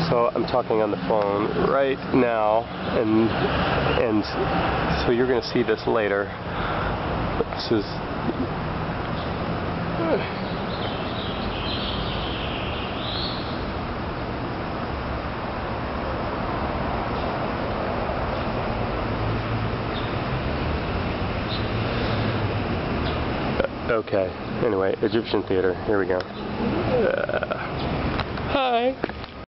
So I'm talking on the phone right now, and so you're going to see this later. This is okay. Anyway, Egyptian theater. Here we go. Hi.